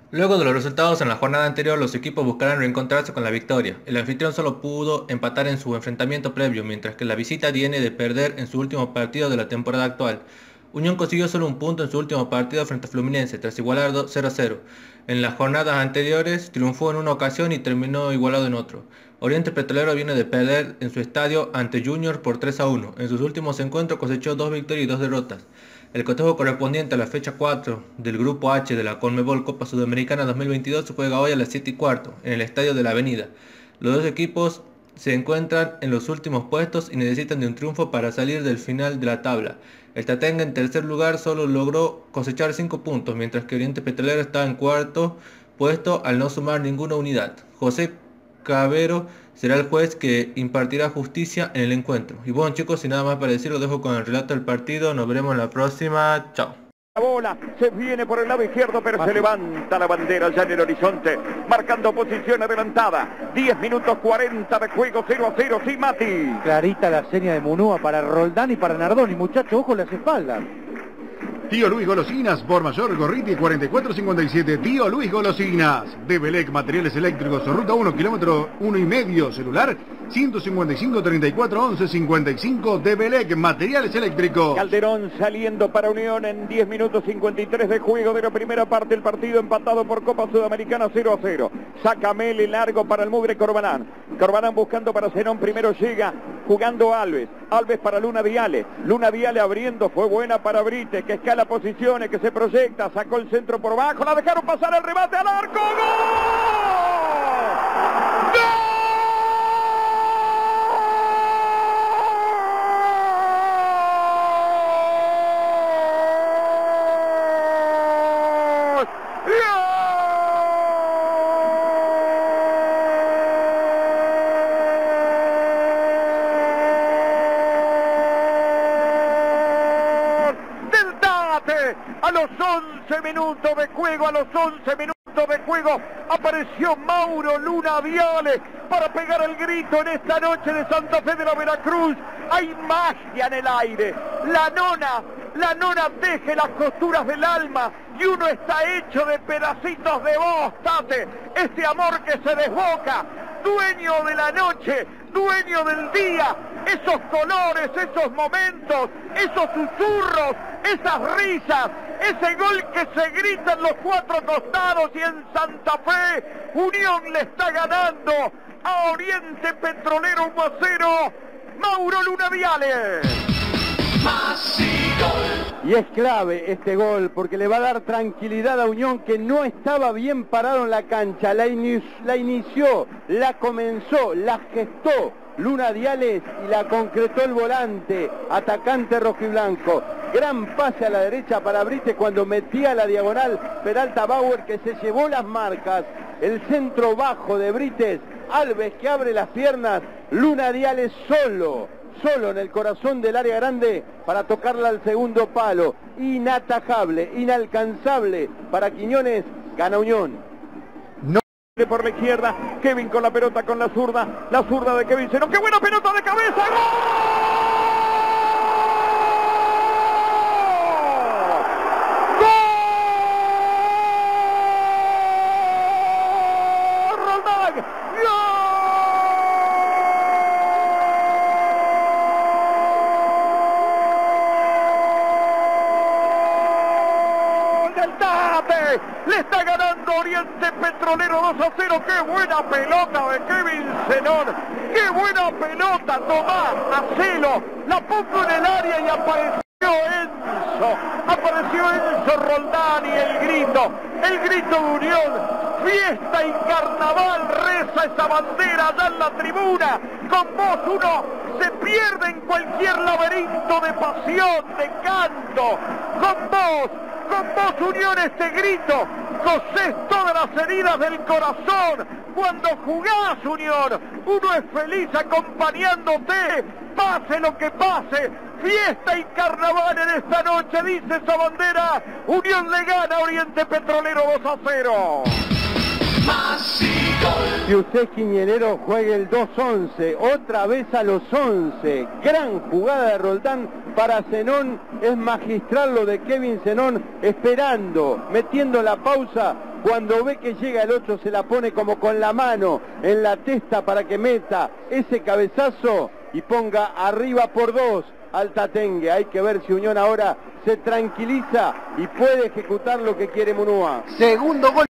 Luego de los resultados en la jornada anterior, los equipos buscarán reencontrarse con la victoria. El anfitrión solo pudo empatar en su enfrentamiento previo, mientras que la visita viene de perder en su último partido de la temporada actual. Unión consiguió solo un punto en su último partido frente a Fluminense, tras igualar 0-0. En las jornadas anteriores triunfó en una ocasión y terminó igualado en otro. Oriente Petrolero viene de perder en su estadio ante Junior por 3-1. En sus últimos encuentros cosechó 2 victorias y 2 derrotas. El cotejo correspondiente a la fecha 4 del Grupo H de la Conmebol Copa Sudamericana 2022 se juega hoy a las 7:15 en el Estadio de la Avenida. Los dos equipos se encuentran en los últimos puestos y necesitan de un triunfo para salir del final de la tabla. El Tatenga en tercer lugar solo logró cosechar 5 puntos, mientras que Oriente Petrolero está en cuarto puesto al no sumar ninguna unidad. José Cabero será el juez que impartirá justicia en el encuentro. Y bueno, chicos, sin nada más para decir, lo dejo con el relato del partido. Nos veremos en la próxima. Chao. La bola se viene por el lado izquierdo, pero se levanta la bandera ya en el horizonte, marcando posición adelantada. 10 minutos 40 de juego, 0-0, sí, Mati. Clarita la seña de Munúa para Roldán y para Nardoni. Muchachos, ojo las espaldas. Tío Luis Golosinas, por mayor Gorriti 4457. Tío Luis Golosinas, de Belec Materiales Eléctricos, ruta 1, kilómetro 1,5, celular 155 34 11 55 de Belec Materiales Eléctricos. Calderón saliendo para Unión en 10 minutos 53 de juego de la primera parte. El partido empatado por Copa Sudamericana 0-0. Saca Mele largo para el Mugre Corbalán. Corbalán buscando para Zenón. Primero llega jugando Alves. Alves para Luna Viale. Luna Viale abriendo. Fue buena para Brites, que escala posiciones, que se proyecta. Sacó el centro por bajo. La dejaron pasar el remate al arco. ¡Gol! ¡Gol! A los 11 minutos de juego, apareció Mauro Luna Viale para pegar el grito en esta noche de Santa Fe de la Veracruz. Hay magia en el aire. La nona teje las costuras del alma y uno está hecho de pedacitos de voz, Tate. Ese amor que se desboca, dueño de la noche, dueño del día, esos colores, esos momentos, esos susurros, esas risas, ese gol que se grita en los cuatro costados. Y en Santa Fe, Unión le está ganando a Oriente Petrolero 1-0. Mauro Luna Viale. Y es clave este gol porque le va a dar tranquilidad a Unión, que no estaba bien parado en la cancha. La inició, la comenzó, la gestó Luna Diales y la concretó el volante, atacante rojiblanco. Gran pase a la derecha para Brites cuando metía la diagonal Peralta Bauer, que se llevó las marcas. El centro bajo de Brites, Alves que abre las piernas, Luna Diales solo en el corazón del área grande para tocarla al segundo palo. Inatajable, inalcanzable para Quiñones. Gana Unión. No por la izquierda, Kevin con la pelota con la zurda de Kevin Zenón. ¡Qué buena pelota de cabeza! ¡Gol! Le está ganando Oriente Petrolero 2-0. ¡Qué buena pelota de Kevin Zenón! ¡Qué buena pelota! Tomás, hacelo. La puso en el área y apareció Enzo Roldán, y el grito de Unión. Fiesta y carnaval, reza esa bandera allá en la tribuna. Con vos uno se pierde en cualquier laberinto de pasión, de canto. Con vos Unión, este grito, cosés todas las heridas del corazón. Cuando jugás, Unión, uno es feliz acompañándote, pase lo que pase. Fiesta y carnaval en esta noche, dice esa bandera. Unión le gana a Oriente Petrolero 2-0. Si usted es quiñonero, juegue el 2-11, otra vez a los 11. Gran jugada de Roldán para Zenón, es magistral lo de Kevin Zenón, esperando, metiendo la pausa Cuando ve que llega el 8 se la pone como con la mano en la testa para que meta ese cabezazo y ponga arriba por 2 al Tatengue. Hay que ver si Unión ahora se tranquiliza y puede ejecutar lo que quiere Munúa. Segundo gol.